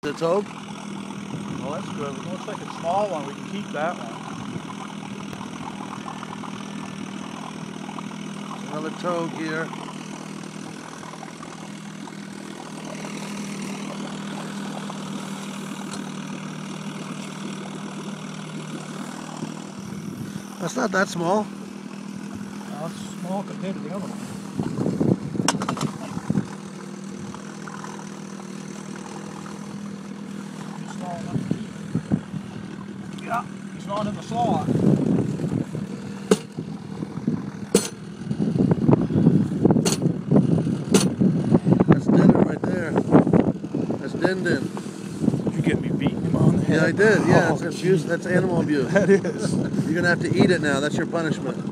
The toad? Well, that's good. It looks like a small one. We can keep that one. Another toad here. That's not that small. Well, it's small compared to the other one. He's small enough to keep. Yeah, he's not in the slot. That's dinner right there. That's Din. You get me beating him on the head. Yeah, I did. Yeah, Oh, that's abuse. That's animal abuse. That is. You're gonna have to eat it now. That's your punishment.